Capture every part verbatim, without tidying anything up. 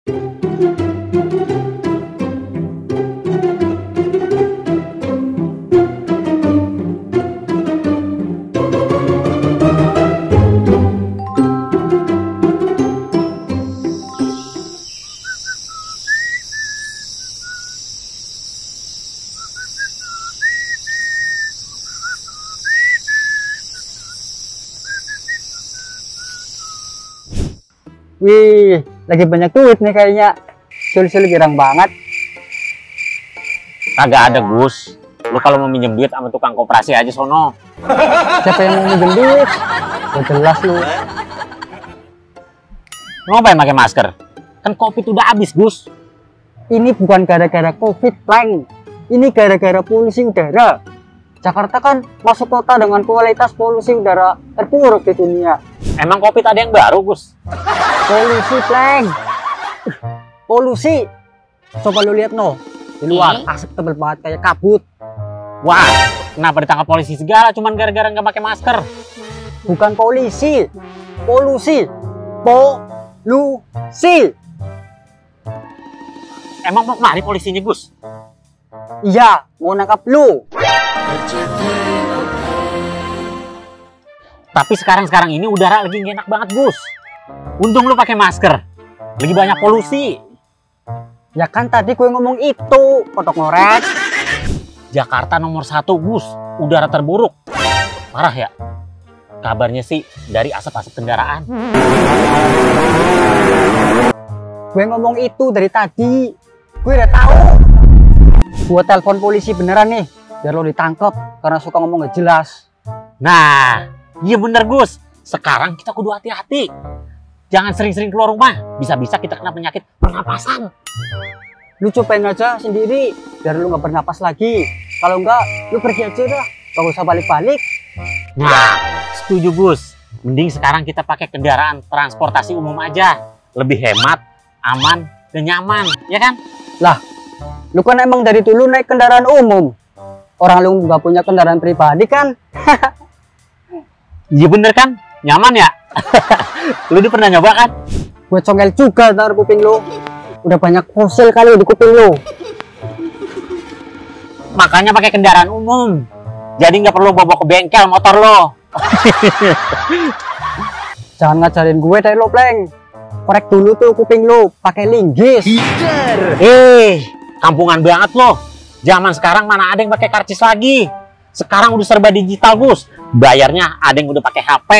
Wih, lagi banyak duit nih kayaknya. Sul-sul girang banget. Kagak ada, Gus. Lu kalau mau minjem duit sama tukang koperasi aja sono. Siapa yang mau minjem duit? Udah jelas lu. Ngapain pakai masker? Kan Covid udah habis, Gus. Ini bukan gara-gara Covid, Pleng. Ini gara-gara polusi udara. Jakarta kan masuk kota dengan kualitas polusi udara terburuk di dunia. Emang Covid ada yang baru, Gus? Polusi, Pleng. Polusi. Coba lu lihat no. Di luar asap tebel banget kayak kabut. Wah, kenapa ditangkap polisi segala cuman gara-gara nggak pakai masker? Bukan polisi. Polusi. Polusi. Emang mau kemari polisinya, Gus? Iya, mau nangkap lu. Tapi sekarang-sekarang ini udara lagi nggak enak banget, Gus. Untung lu pakai masker. Lagi banyak polusi. Ya kan tadi gue ngomong itu, kotok ngorek. Jakarta nomor satu, Gus. Udara terburuk. Parah ya? Kabarnya sih dari asap-asap kendaraan. Gue ngomong itu dari tadi. Gue udah tahu. Gue telepon polisi beneran nih, biar lo ditangkap karena suka ngomong gak jelas. Nah, iya bener, Gus. Sekarang kita kudu hati-hati. Jangan sering-sering keluar rumah. Bisa-bisa kita kena penyakit pernapasan. Lu cobain aja sendiri, biar lu gak bernapas lagi. Kalau enggak, lu pergi aja dah. Gak usah balik-balik. Nah, setuju, Gus. Mending sekarang kita pakai kendaraan transportasi umum aja. Lebih hemat, aman, dan nyaman. Ya kan? Lah, lu kan emang dari dulu naik kendaraan umum. Orang lu gak punya kendaraan pribadi kan? Iya bener kan? Nyaman ya? Lu udah pernah nyoba kan? Gue congkel juga ntar kuping lu. Udah banyak fosil kali di kuping lu. Makanya pakai kendaraan umum. Jadi nggak perlu bawa ke bengkel motor lo. Jangan ngajarin gue deh lo, Pleng. Korek dulu tuh kuping lu, pakai linggis. Eh, kampungan banget lo. Zaman sekarang mana ada yang pakai karcis lagi. Sekarang udah serba digital, Gus. Bayarnya ada yang udah pakai H P.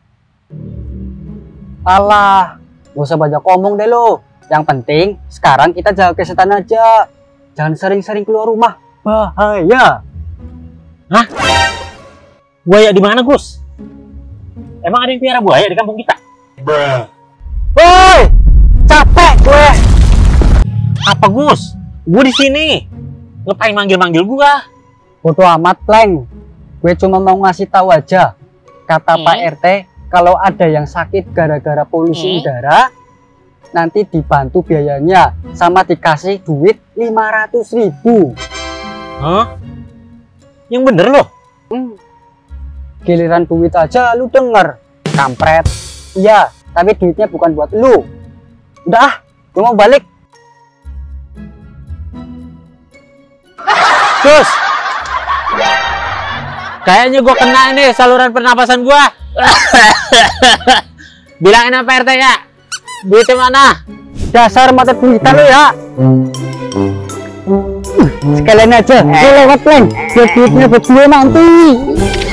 Alah, gak usah banyak ngomong deh lo. Yang penting sekarang kita jaga kesehatan aja. Jangan sering-sering keluar rumah, bahaya. Hah? Buaya di mana, Gus? Emang ada yang piara buaya di kampung kita? Woi, capek gue. Apa, Gus? Gue di sini. Ngapain manggil-manggil gua? Bodo amat, Pleng. Gue cuma mau ngasih tahu aja. Kata eh? Pak R T, kalau ada yang sakit gara-gara polusi eh? udara, nanti dibantu biayanya sama dikasih duit lima ratus ribu. Hah? Yang bener loh? Hmm. Giliran duit aja lu denger, kampret. Iya, tapi duitnya bukan buat lu. Udah ah, gue mau balik. Gus, kayaknya gue kena ini saluran pernapasan gue. Bilangin apa R T ya? Duitnya mana? Dasar mata duitan lu ya. Sekalian aja, gue lewat, Pleng. Biar duitnya buat gue nanti.